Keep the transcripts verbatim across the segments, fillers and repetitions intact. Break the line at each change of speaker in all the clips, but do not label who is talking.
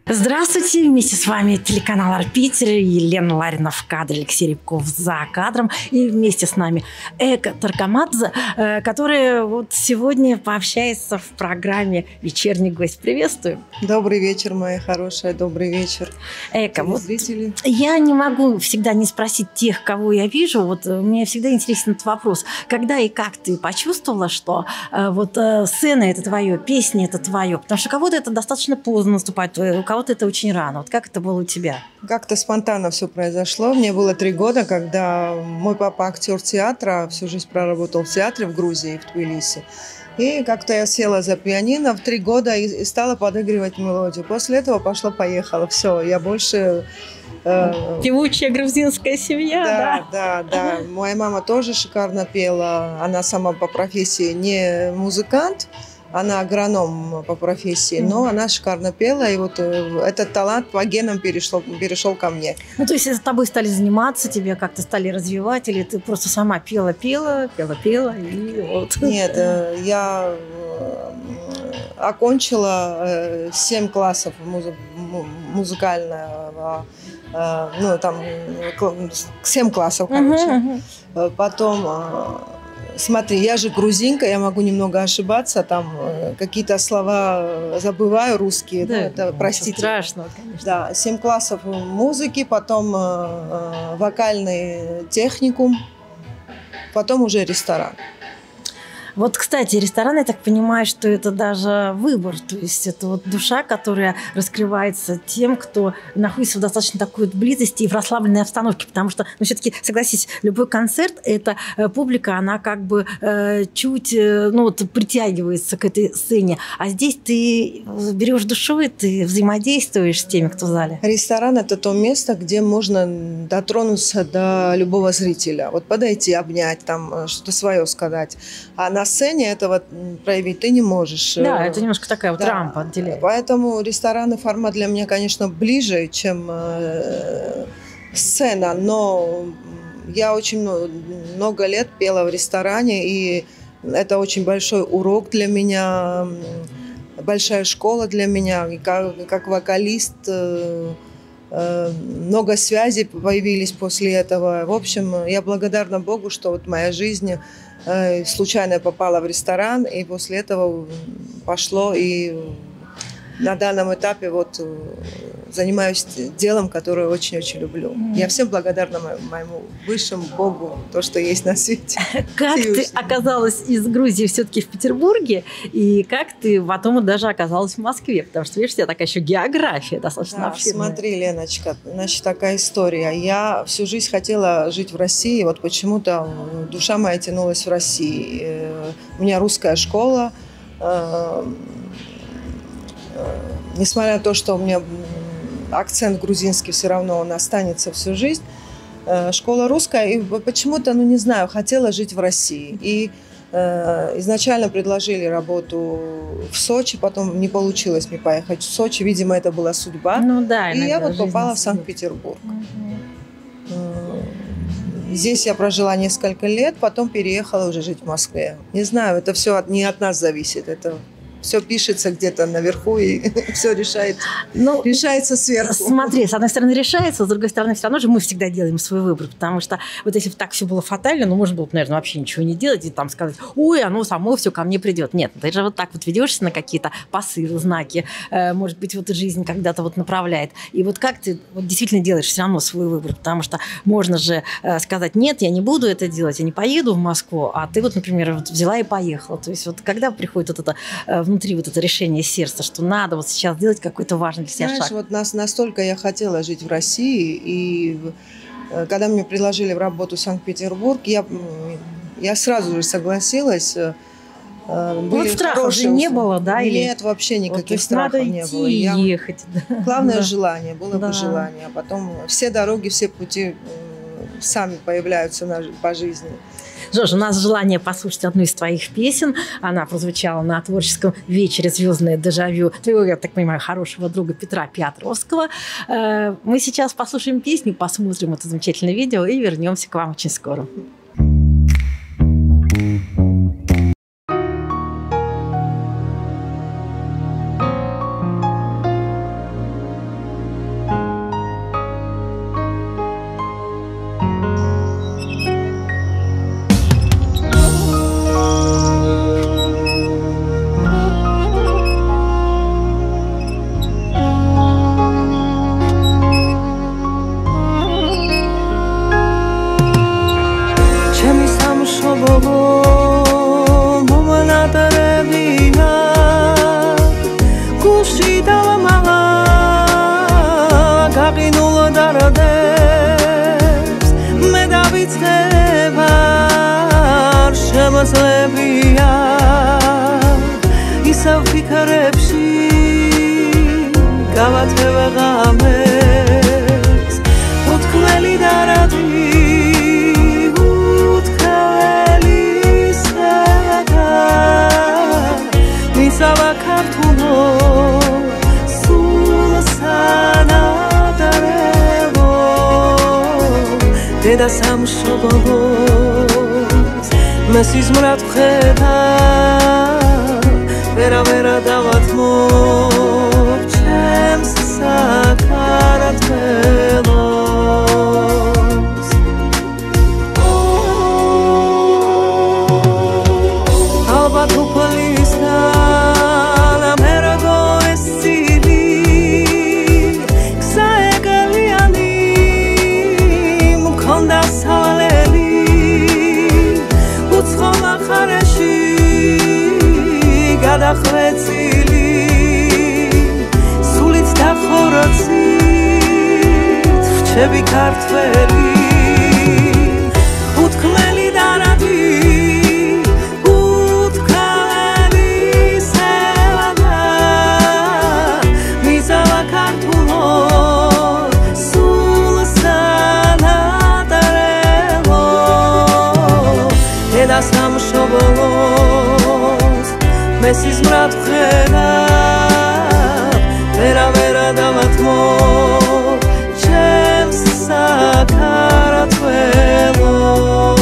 Здравствуйте, вместе с вами телеканал Ар-Питер, Елена Ларина в кадре, Алексей Рябков за кадром, и вместе с нами Эко Таркамадзе, который вот сегодня пообщается в программе «Вечерний гость». Приветствую.
Добрый вечер, моя хорошая, добрый вечер.
Эко, вот я не могу всегда не спросить тех, кого я вижу, вот мне всегда интересен этот вопрос. Когда и как ты почувствовала, что э, вот э, сцена – это твое, песня – это твое? Потому что кого-то это достаточно поздно наступает, у кого-то это очень рано. Вот как это было у тебя?
Как-то спонтанно все произошло. Мне было три года, когда мой папа актер театра, всю жизнь проработал в театре в Грузии, в Тбилиси. И как-то я села за пианино в три года и стала подыгрывать мелодию. После этого пошло-поехало. Все, я больше...
Э... Певучая грузинская семья,
да? Да, да, да. Моя мама тоже шикарно пела. Она сама по профессии не музыкант, она агроном по профессии, но mm-hmm. она шикарно пела, и вот этот талант по генам перешел, перешел ко мне.
Ну, то есть с тобой стали заниматься, тебя как-то стали развивать, или ты просто сама пела-пела, пела-пела, и вот?
Нет, я окончила семь классов музыкального, ну, там, семь классов, короче. Uh-huh, uh-huh. Потом... Смотри, я же грузинка, я могу немного ошибаться, там какие-то слова забываю русские,
да,
ну, это, простите.
Страшно, конечно.
Да, семь классов музыки, потом э, вокальный техникум, потом уже ресторан.
Вот, кстати, ресторан, я так понимаю, что это даже выбор, то есть это вот душа, которая раскрывается тем, кто находится в достаточно такой вот близости и в расслабленной обстановке, потому что, ну, все-таки, согласись, любой концерт, это публика, она как бы э, чуть, э, ну, вот, притягивается к этой сцене, а здесь ты берешь душой, ты взаимодействуешь с теми, кто в зале.
Ресторан – это то место, где можно дотронуться до любого зрителя, вот подойти, обнять, там, что-то свое сказать, а на сцене этого проявить ты не можешь.
Да, это немножко такая вот да. рампа отделяет.
Поэтому ресторанный формат для меня, конечно, ближе, чем э, сцена, но я очень много лет пела в ресторане, и это очень большой урок для меня, большая школа для меня, и как, как вокалист э, э, много связей появились после этого. В общем, я благодарна Богу, что вот моя жизнь случайно попала в ресторан, и после этого пошло, и на данном этапе вот занимаюсь делом, которое очень-очень люблю. Mm. Я всем благодарна моему высшему Богу, то, что есть на свете.
Как ты оказалась из Грузии все-таки в Петербурге, и как ты потом даже оказалась в Москве? Потому что, видишь, у тебя такая еще география достаточно
да,
обширная.
Смотри, Леночка, значит, такая история. Я всю жизнь хотела жить в России, вот почему-то душа моя тянулась в России. У меня русская школа. Несмотря на то, что у меня акцент грузинский, все равно он останется всю жизнь. Школа русская, и почему-то, ну не знаю, хотела жить в России. И э, изначально предложили работу в Сочи, потом не получилось мне поехать в Сочи. Видимо, это была судьба.
Ну да,
и я вот попала в Санкт-Петербург. Угу. Здесь я прожила несколько лет, потом переехала уже жить в Москве. Не знаю, это все от, не от нас зависит, это... Все пишется где-то наверху, и все решает, ну, решается сверху.
Смотри, с одной стороны решается, с другой стороны все равно же мы всегда делаем свой выбор, потому что вот если бы так все было фатально, ну, можно было бы, наверное, вообще ничего не делать и там сказать, ой, оно само все ко мне придет. Нет, ты же вот так вот ведешься на какие-то посылы, знаки, может быть, вот жизнь когда-то вот направляет. И вот как ты вот действительно делаешь все равно свой выбор, потому что можно же сказать, нет, я не буду это делать, я не поеду в Москву, а ты вот, например, вот взяла и поехала. То есть вот когда приходит вот это внутри вот это решение сердца, что надо вот сейчас сделать какой-то важный для себя
Знаешь,
шаг.
вот нас, настолько я хотела жить в России, и когда мне предложили в работу в Санкт-Петербург, я, я сразу же согласилась.
Были вот страхов же не было, да?
Нет, или... вообще никаких вот, страхов
надо
не
идти,
было. Я...
ехать. Да.
Главное
да.
желание, было
да.
бы желание. А потом все дороги, все пути сами появляются на, по жизни.
Жорж, у нас желание послушать одну из твоих песен. Она прозвучала на творческом вечере «Звездное дежавю» твоего, я так понимаю, хорошего друга Петра Петровского. Мы сейчас послушаем песню, посмотрим это замечательное видео и вернемся к вам очень скоро.
ჩემი სამშობლო მომანატრებია გულში დავამაღლა გაყინულ დარდებს მე დავიწყება შემოსლებია ისევ ფიქრებში გავათებ ღამეს უთქმელი დარადი უთქმელი სადა მისავა ქართულო სულ სანადარევო დედა სამშობლოს მე სიზმრად ვხედა ვერა ვერა დავათმობ ჩემს საქართველოს ალბათ უფლისგან ამერგო ეს წილი გზა ეგალიანი მქონდა სალელი უცხო მახარეში გადახვეწილი სულით დახორცით რჩები ქართველი უთქმელი დარადი უთქმელი სევადა მისავა ქართულო სულ სანადარევო დედა სამშობლოს მე სიზმრად ვხედა ვერა ვერა დავათმობ ჩემს საქართველოს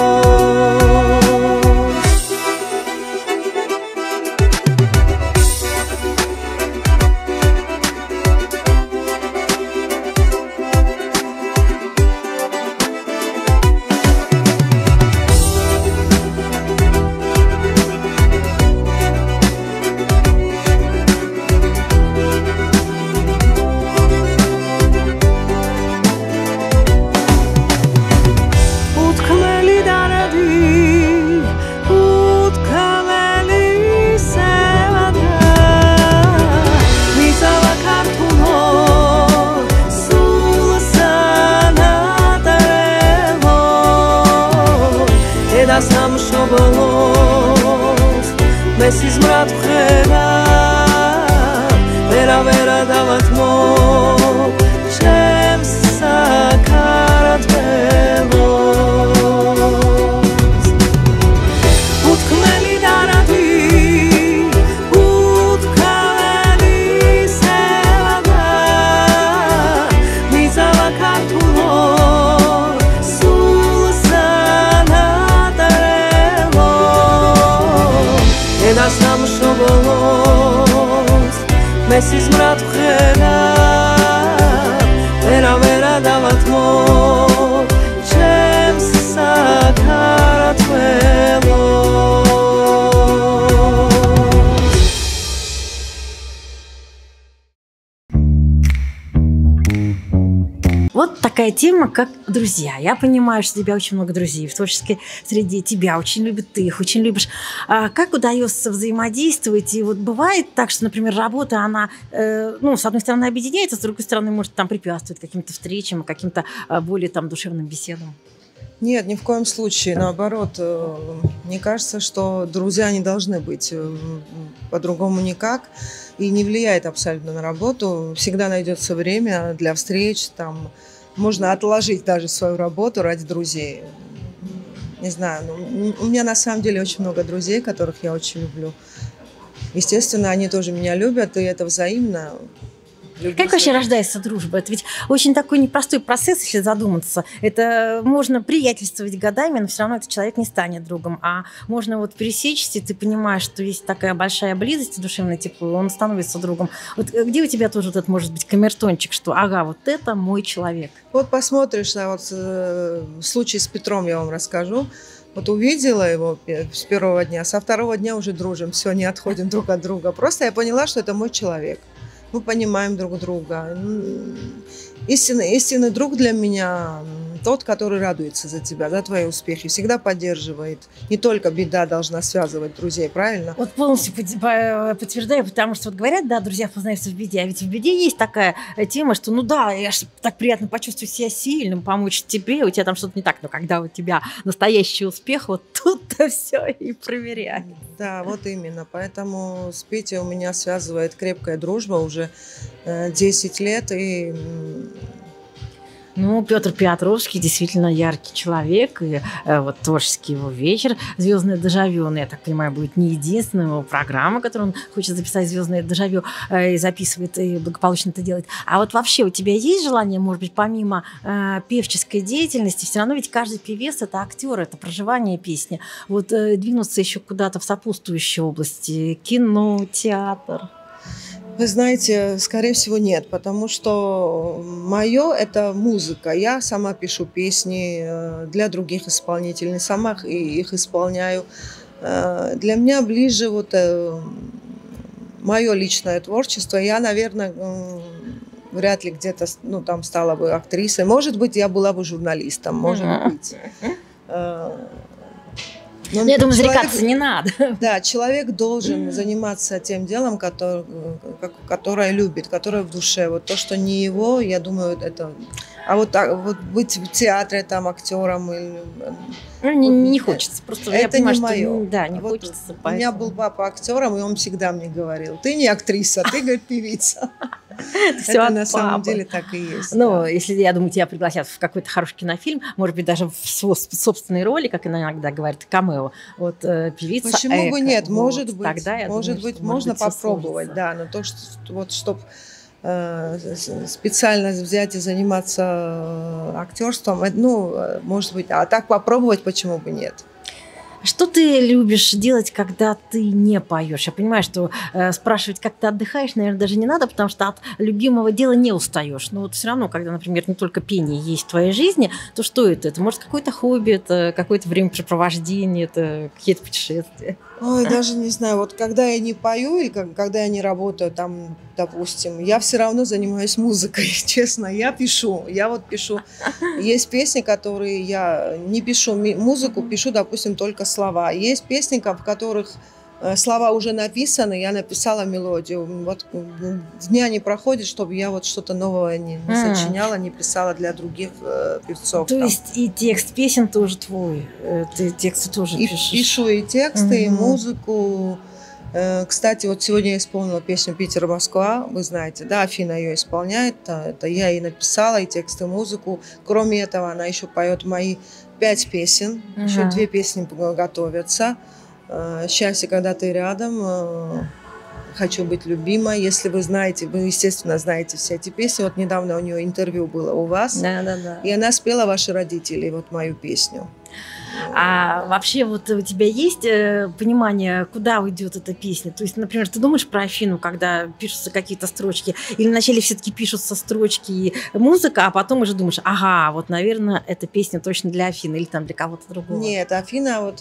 სამშობლოს მე სიზმრად ვხედა ვერა ვერა დავათმობ ჩემს საქართველოს უთქმელი დარადი უთქმელი სევადა მისავა ქართულო დედა სამშობლოს მე სიზმრად ვხედა ვერა ვერა დავათმობ ჩემს საქართველოს
Вот такая тема, как друзья. Я понимаю, что у тебя очень много друзей в творческой среде, тебя очень любят, ты их очень любишь. А как удается взаимодействовать? И вот бывает так, что, например, работа, она, э, ну, с одной стороны, объединяется, с другой стороны, может, там препятствует каким-то встречам, каким-то э, более там душевным беседам?
Нет, ни в коем случае. Наоборот, мне кажется, что друзья не должны быть по-другому никак. И не влияет абсолютно на работу. Всегда найдется время для встреч. Там можно отложить даже свою работу ради друзей. Не знаю, ну, у меня на самом деле очень много друзей, которых я очень люблю. Естественно, они тоже меня любят, и это взаимно. Люблю
как вообще рождается дружба? Это ведь очень такой непростой процесс, если задуматься. Это можно приятельствовать годами, но все равно этот человек не станет другом. А можно вот пересечься, и ты понимаешь, что есть такая большая близость, душевное тепло, он становится другом. Вот где у тебя тоже вот этот может быть камертончик, что ага, вот это мой человек?
Вот посмотришь на вот э, случай с Петром, я вам расскажу. Вот увидела его с первого дня, со второго дня уже дружим, все, не отходим друг от друга. Просто я поняла, что это мой человек. Мы понимаем друг друга. Истинный, истинный друг для меня тот, который радуется за тебя, за твои успехи, всегда поддерживает. Не только беда должна связывать друзей, правильно?
Вот полностью подтверждаю, потому что вот говорят, да, друзья познаются в беде, а ведь в беде есть такая тема, что, ну да, я ж так приятно почувствовать себя сильным, помочь тебе, у тебя там что-то не так, но когда у тебя настоящий успех, вот тут-то все и проверяет.
Да, вот именно, поэтому с Петей у меня связывает крепкая дружба уже десять лет, и...
Ну, Петр Петровский действительно яркий человек, и э, вот творческий его вечер «Звездное дежавю», ну, я так понимаю, будет не единственная его программа, которую он хочет записать «Звездное дежавю», э, и записывает, и благополучно это делает. А вот вообще у тебя есть желание, может быть, помимо э, певческой деятельности, все равно ведь каждый певец – это актер, это проживание песни, вот э, двинуться еще куда-то в сопутствующие области, кино, театр?
Вы знаете, скорее всего, нет, потому что мое – это музыка. Я сама пишу песни для других исполнителей, сама их исполняю. Для меня ближе вот мое личное творчество. Я, наверное, вряд ли где-то, ну, там стала бы актрисой. Может быть, я была бы журналистом, может uh-huh. быть.
Но я думаю, человек, зарекаться не надо.
Да, человек должен заниматься тем делом, который, которое любит, которое в душе. Вот то, что не его, я думаю, это... А вот, так, вот быть в театре там актером или...
Ну, не, не хочется. Просто
это
я понимаю,
не мое.
Что, да, не
вот
хочется.
У
поэтому.
меня был папа актером, и он всегда мне говорил: ты не актриса, ты, говорит, певица. Это на самом деле так и есть.
Ну, если, я думаю, тебя пригласят в какой-то хороший кинофильм, может быть, даже в собственной роли, как иногда говорят, камео, вот певица.
Почему бы нет? Может быть, может быть, можно попробовать, да, но то, что вот, чтобы специально взять и заниматься актерством, ну, может быть, а так попробовать, почему бы нет?
Что ты любишь делать, когда ты не поешь? Я понимаю, что э, спрашивать, как ты отдыхаешь, наверное, даже не надо, потому что от любимого дела не устаешь. Но вот все равно, когда, например, не только пение есть в твоей жизни, то что это? Это может какое-то хобби, это какое-то времяпрепровождение, это какие-то путешествия.
Ой, даже не знаю, вот когда я не пою или когда я не работаю там, допустим, я все равно занимаюсь музыкой, честно, я пишу, я вот пишу. Есть песни, которые я не пишу музыку, пишу, допустим, только слова. Есть песни, в которых слова уже написаны, я написала мелодию. Вот дня не проходит, чтобы я вот что-то новое не, не сочиняла, не писала для других э, певцов.
То
там.
есть и текст песен тоже твой? Ты тексты тоже
и
пишешь?
Пишу и тексты, mm-hmm. и музыку. Э, кстати, вот сегодня я исполнила песню «Питер-Москва». Вы знаете, да, Афина ее исполняет. Это я ей написала, и текст, и музыку. Кроме этого, она еще поет мои пять песен. Mm-hmm. Еще две песни готовятся. «Счастье, когда ты рядом», «Хочу быть любимой». Если вы знаете, вы, естественно, знаете все эти песни. Вот недавно у нее интервью было у вас.
Да, да, да.
И она спела «Ваши родители», вот мою песню.
А вообще вот у тебя есть понимание, куда уйдет эта песня? То есть, например, ты думаешь про Афину, когда пишутся какие-то строчки, или вначале все-таки пишутся строчки и музыка, а потом уже думаешь, ага, вот, наверное, эта песня точно для Афины или там для кого-то другого?
Нет, Афина вот...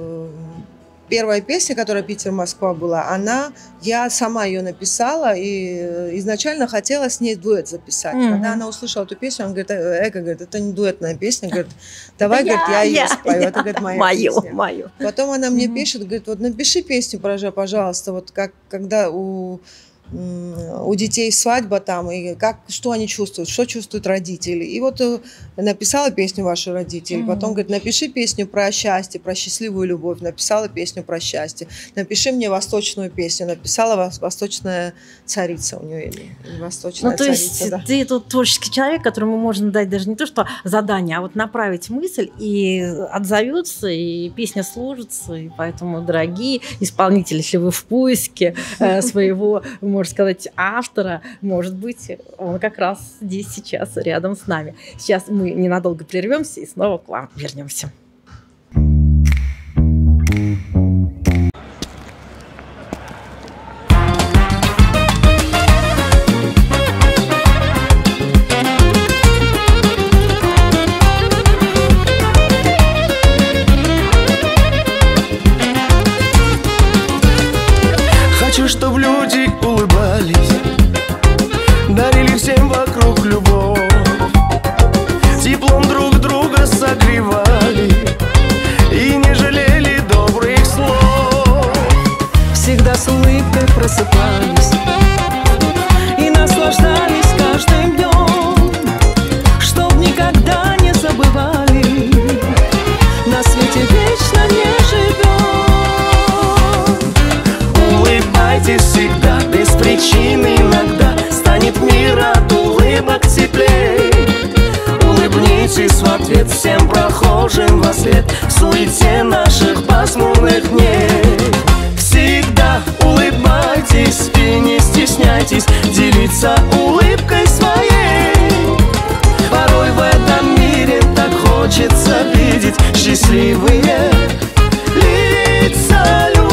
Первая песня, которая «Питер-Москва» была, она, я сама ее написала и изначально хотела с ней дуэт записать. Mm-hmm. Когда она услышала эту песню, она говорит: Эка, говорит, это не дуэтная песня, говорит, давай, я, говорит, я, я ее спою, я, это, говорит, моя
мою,
песня.
Мою.
Потом она мне mm-hmm. пишет, говорит, вот напиши песню, пожалуйста, вот как, когда у... у детей свадьба там, и как, что они чувствуют, что чувствуют родители. И вот написала песню «Ваши родители», mm-hmm. потом говорит, напиши песню про счастье, про счастливую любовь, написала песню про счастье, напиши мне восточную песню, написала «Восточная царица» у нее, или «Восточная
ну, то
царица».
Есть
да.
ты тут творческий человек, которому можно дать даже не то, что задание, а вот направить мысль, и отзовется, и песня сложится, и поэтому, дорогие исполнители, если вы в поиске своего, можно сказать, автора, может быть, он как раз здесь сейчас рядом с нами. Сейчас мы ненадолго прервемся и снова к вам вернемся.
Хочу, чтобы люди улыбались, дарили всем вокруг любовь, теплом друг друга Улыбайтесь всегда, без причины иногда станет мир от улыбок теплей. Улыбнитесь в ответ всем прохожим во след в суете наших пасмурных дней. Всегда улыбайтесь и не стесняйтесь делиться улыбкой своей. Порой в этом мире так хочется видеть счастливые лица людей.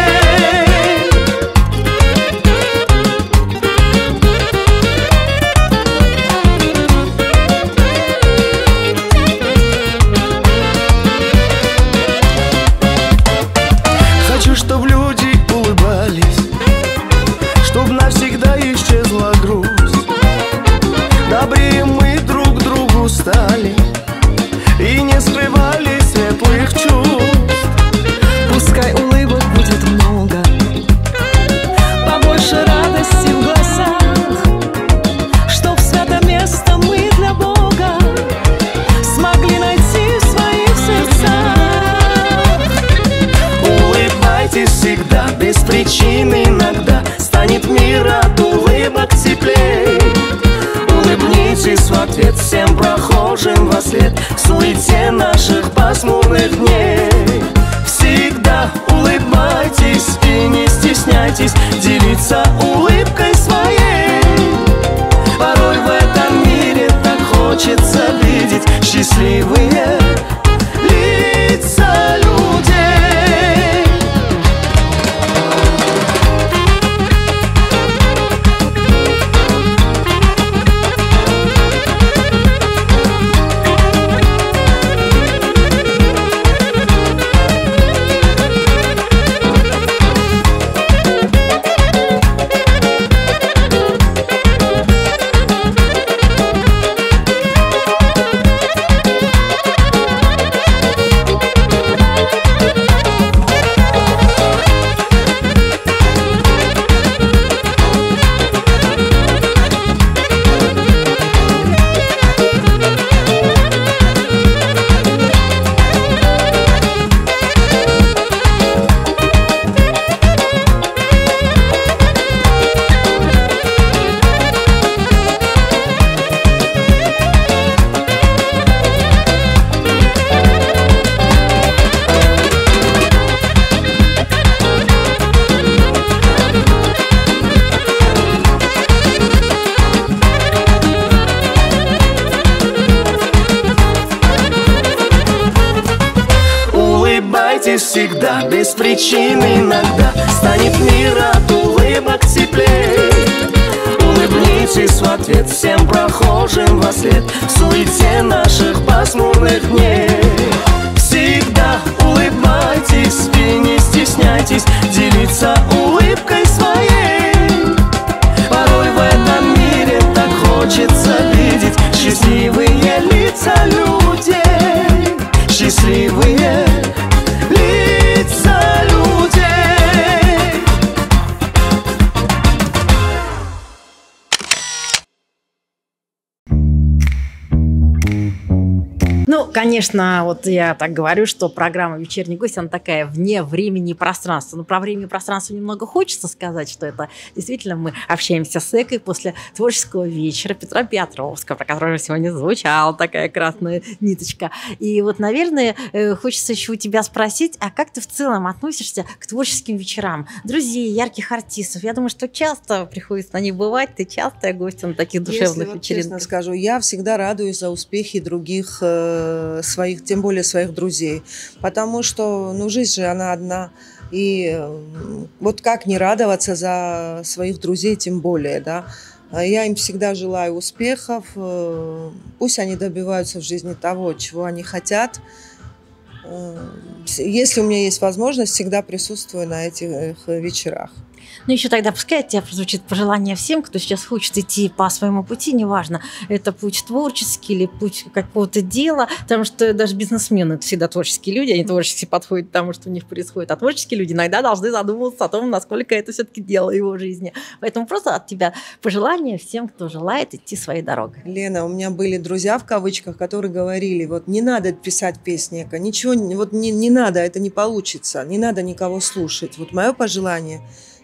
Хочу, чтоб люди улыбались, чтоб навсегда исчезла грусть. Добрее мы друг другу стали и не скрывали светлых чувств.
Пускай улыбок будет много, побольше радости в глазах, чтоб свято место мы для Бога смогли найти в своих сердцах.
Улыбайтесь всегда, без причины иногда станет мир от улыбок теплей. Улыбнитесь в ответ всем прохожим во след в суете наших пасмурных дней. Всегда улыбайтесь и не стесняйтесь делиться улыбкой своей. Порой в этом мире так хочется видеть счастливые лица людей. Всегда, без причины иногда станет мир от улыбок теплей. Улыбнитесь в ответ всем прохожим во след в суете наших пасмурных дней. Всегда улыбайтесь и не стесняйтесь делиться улыбкой своей. Порой в этом мире так хочется видеть счастливые лица людей. Счастливые лица людей.
Ну, конечно, вот я так говорю, что программа «Вечерний гость», она такая вне времени и пространства. Но про время и пространство немного хочется сказать, что это действительно мы общаемся с Экой после творческого вечера Петра Петровского, про которого сегодня звучала такая красная ниточка. И вот, наверное, хочется еще у тебя спросить, а как ты в целом относишься к творческим вечерам? Друзей, ярких артистов. Я думаю, что часто приходится на них бывать, ты частая гостья на таких душевных
Если вот
вечеринках.
честно скажу, я всегда радуюсь за успехи других своих, тем более своих друзей, потому что, ну, жизнь же она одна, и вот как не радоваться за своих друзей, тем более, да. Я им всегда желаю успехов, пусть они добиваются в жизни того, чего они хотят. Если у меня есть возможность, всегда присутствую на этих вечерах.
Ну, еще тогда пускай от тебя прозвучит пожелание всем, кто сейчас хочет идти по своему пути, неважно, это путь творческий или путь какого-то дела, потому что даже бизнесмены – это всегда творческие люди, они творчески подходят к тому, что у них происходит, а творческие люди иногда должны задумываться о том, насколько это все-таки дело его жизни. Поэтому просто от тебя пожелание всем, кто желает идти своей дорогой.
Лена, у меня были друзья, в кавычках, которые говорили, вот не надо писать песни, ничего, вот не, не надо, это не получится, не надо никого слушать. Вот мое пожелание –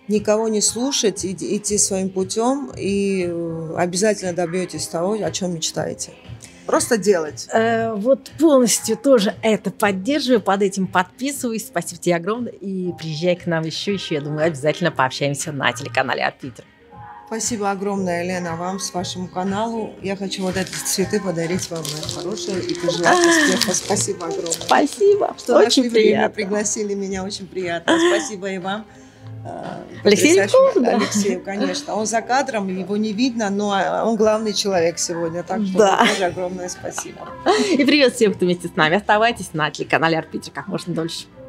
никого не слушать, иди- идти своим путем, и э, обязательно добьетесь того, о чем мечтаете. Просто делать.
Э, вот полностью тоже это поддерживаю, под этим подписываюсь. Спасибо тебе огромное. И приезжай к нам еще, еще, я думаю, обязательно пообщаемся на телеканале Арт Питер.
Спасибо огромное, Лена, вам, с вашему каналу. Я хочу вот эти цветы подарить вам, моя хорошая, и пожелать успеха. Спасибо огромное.
Спасибо,
Что
очень
нашли время,
приятно.
пригласили меня, очень приятно. Спасибо и вам.
Алексею
Потрясающему-
да.
Алексею, конечно. Он за кадром, его не видно, но он главный человек сегодня. Так что
Да.
тоже огромное спасибо.
И привет всем, кто вместе с нами. Оставайтесь на телеканале Арт Питер как можно дольше.